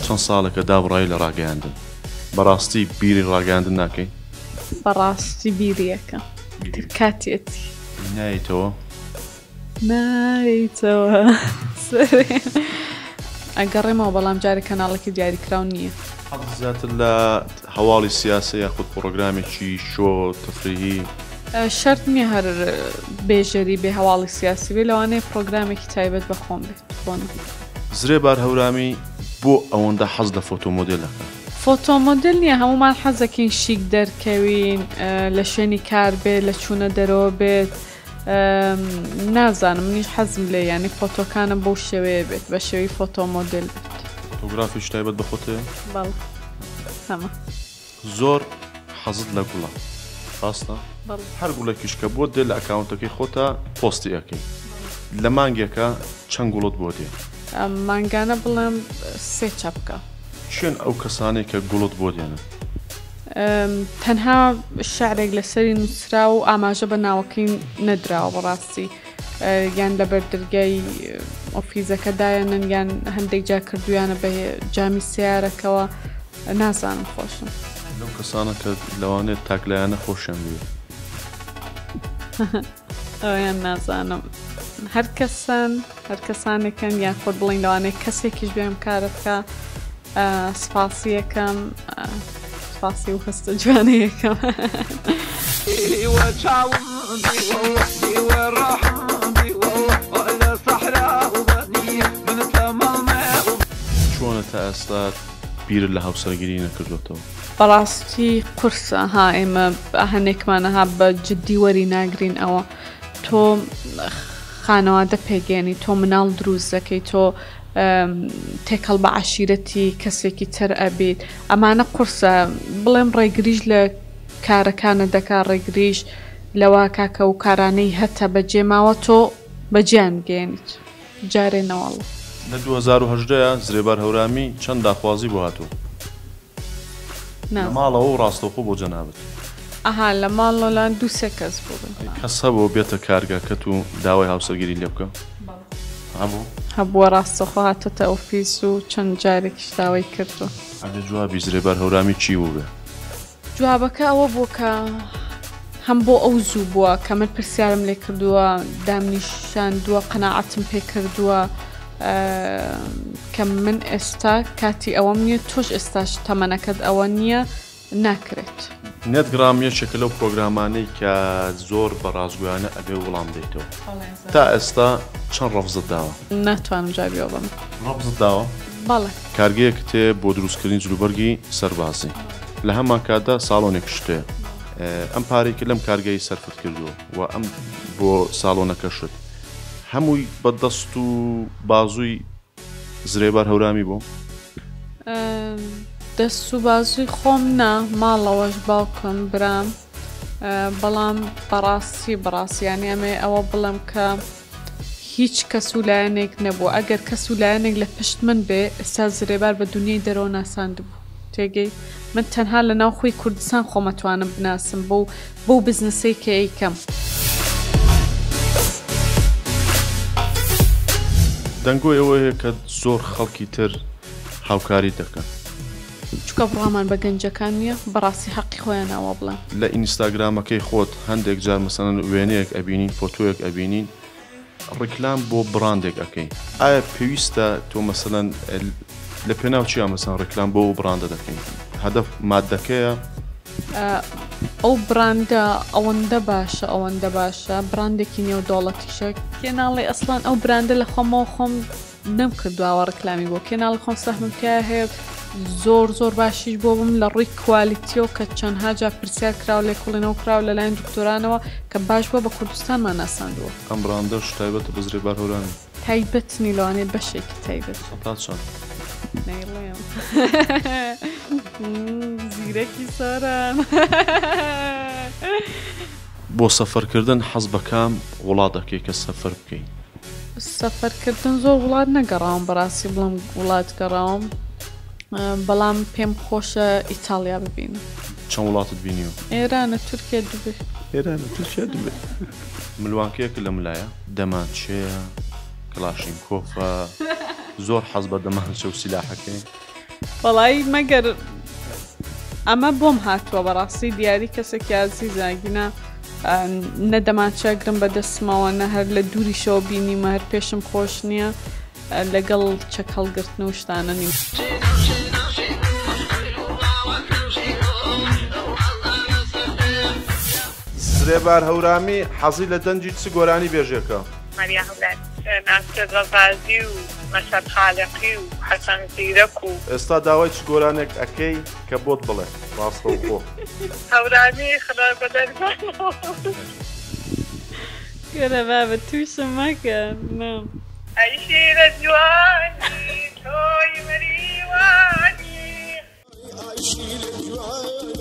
چەند ساڵێکە دابڕایی لە ڕاگەیاندن بەڕاستی بیری ڕاگەیاندن ناکەی؟ بەڕاستی بیریەکە کاتێتی نایتەوە؟ نایتەوە ئەگەڕێمەوە بەڵام جارێک کەناڵێکی دیاریکراو نییە. زیاتر لە هەواڵی سیاسی یاخود پرۆگرامێکی شۆ تفریحی شەرت نییە هەر بێژەری بێ هەواڵی سیاسی بێ لەوانەیە پرۆگرامێکی تایبەت بەخۆم بێت بۆن. زرێبار هەورامی بۆ ئەوەندە حەز لە فۆتۆمۆدێلەکە؟ فۆتۆمۆدل نییە هەمومان حەزەکەین شیک دەرکەوین لە شوێنی کار بێت لە چوونە دەرەوە بێت نازانم منیش حەزم لێ یعنی فۆتۆکانم بەو شێوەیە بێت بە شێوەی فۆتۆمۆدل بێت. فۆتۆگرافیش تایبەت بە خۆتەیە؟ بەڵێ هەمە. زۆر حەزت لە گوڵە ڕاستە؟ هەر گوڵێکیش کە بۆ دێ لە ئەکاونتەکەی خۆتە پۆستی ئەەکەی لە مانگێکە چەند گوڵت بۆ دێ؟ مانگانە بڵێم 3 چاپکە. چێن ئەو کەسانێک کە گوڵت بۆ دێنن؟ تەنها شعرێک لەسەری نووسرا و ئاماژە بە ناوەکەی نەدراوە بەڕاستی یان لە بەردرگای ئۆفیزەکەدایەنن یان هەندێک جا کردویانە بە جامی سیارەکەوە نازانم خۆشم. لەو کەسانە کە لەوانێت تاکلایانە خۆشیان بێت ئەویان نازانم هەر کەسانێکن یان خۆت بڵین لەوانەیە کەسێکیش بێم کارە بکە سپاسی یەکەم سپاسی و هەستە جوانەیەکەم. چۆنە تا ئێستا بیرت لە هاوسەرگیری نەکردوێتەوە؟ بەڕاستی قورسە ها ئێمە هەنێکمانەها بە جددی وەری ناگرین ئەوە تۆ خانەوادە پێگەێنی تۆ مناڵ دروست دەکەی تۆ تێکەڵ بە عەشیرەتی کەسێکی تر ئەبیت ئەمانە قورسە بڵێم ڕێگریش لە کارەکانە دەکا ڕێگریش لەوە کاکە و کارانەی هەتە بەجێماوە تۆ بەجیان گەێنیت جارێنەوەڵ. لە 2010 زرێبار هەورامی چەند داخوازی بۆ هاتوو؟ لە ماڵەوە و ڕاستەوخۆ بۆ جەنابەت؟ ئەها لە ماڵۆلان 2-3 کەس بوو. کەس هەبوو بێتە کارگاکەت و داوای هاوسەرگیری لێ بکە؟ هەبووە ڕاستەخۆ هاتەتە ئۆفیس و چەند جارێکیش داوای کردو. ئەگە جوابی زرێبار هەورامی چی بوو بێ؟ جوابەکە ئەوە بوو کە هەم بۆ ئەو زوو بووە کە من پرسیارم لێ کردووە دامنیشاندووە قەناعەتم پێ کردووە کە من ئێستا کاتی ئەوەم نییە تۆش ئێستاش تەمەنەکەت ئەوە نییە ناکرێت. نێت گرام یەکێکە لەو پرۆگرامانەی کە زۆر بە ڕازگویانە ئەبێ وەڵام دەیتەوە تا ئێستا چەند ڕەفزت داوە؟ ناتوانم جاریەوە بم. ڕەفزت داوە؟ بەڵێ. کارگەیەک تێ بۆ دروستکردنی جلوبەرگی سەربازی لە هەمان کاتدا ساڵۆنێک شتێ ئەم پارێکە لەم کارگەی سەرفت کردووە و ئەم بۆ ساڵۆنەکە شت هەمووی بەدەست و بازووی زرێبار هەورامی بوو؟ دەست و بازووی خۆم نا ماڵەوەش باوکم برام بەڵام بەڕاستیانی ئەمێ ئەوە بڵم کە هیچ کەس و لایەنێک نەبوو ئەگەر کەس و لایەنێک لە پشت من بێ ئێستا زرێبار بە دنیای دەرەوە ناساند بوو تێگەی من تەنها لە ناو خۆی کوردستان خۆمەتوانم بناسم بۆ بزنسەی کە ئەیکەم. دەنگۆی ئەوەیە کە زۆر خەڵکی تر هاوکاری دەکەن چکە بڕامان بە گەنجەکان نییە بەڕاستی حەقی خۆیان ئەوە بڵێن. لە ئینستاگرامەکەی خۆت هەندێک جار مەسەڵەن وێنەیەک ئەبینین فۆتۆیەک ئەبینین ڕیکلام بۆ بڕاندێک ئەەکەین ئایا پێویستە تۆ مەسەڵەن لە پێناو چیان مەسەڵەن ڕیکلام بۆ بڕاندە دەکەین هەدەف مادەکەیە؟ ئەو براندە ئەوەندە باشە براندێکی نێودوڵەتیشە کێناڵێ ئەسڵان ئەو براندە لە خۆمەوە خۆم نەم کردووە ڕکلامی بۆ کێناڵی خۆم سەحمم تیا هەیە زۆر باشیش بۆ بم لە ڕووی کوالیتیەوە کە چەندها جا پرسیار کراو لێ کوڵێنەوە کراو لەلایەن دکتۆرانەوە کە باش بووە بە کوردستانمان ناساندووە. ئەم براندەش تایبەتە بە زرێبار هەورامی؟ تایبەتنی لەوانێت بەشێکی تایبەت. چەند؟ نەیڵێم زیرەکی ساران. بۆ سەفەرکردن حەز بە کام وڵات دەکەی کە سەفەر بکەین؟ سەفەرکردن زۆر وڵات نەگەڕاوم بەڕاستی بڵم وڵات گەڕاوم بەڵام پێم خۆشە ئیتالیا ببینم. چەند وڵاتت بینیوە؟ ئێرانە تورکیا دوبێ. ئێرانە تورکیا دوبێ. ملوانکەیەک لە ملایە دەمان چێە کلاشینکۆفە زۆر حەز بە دەمانچە و سیلاحەکەی وەڵی مەگەر ئەمە بۆم هاتووە بەڕاستی دیاری کەسێکی ئازیزاگینە نەدەماچەگرم بەدەستمەوە نە هەر لە دووریشەوە بینیمە هەر پێشم خۆش نییە لەگەڵ چەک هەڵگرتن و شتانە نیم. سرێبار هەورامی حەزی لە دەنجی چ گۆرانی بێژێکە؟ مەریا هەولاد ناسر ڕەڤازی و مەسەد خالقی و حەسەن زیرەک و ئێستا داوای چ گۆرانێک ئەکەی کە بۆت بڵێ ڕاستە و خۆ هەورامی خدا بەدەرمان گەرە بابە تووشم مەکە ئەی شیرە جوانی تۆی مەریوانی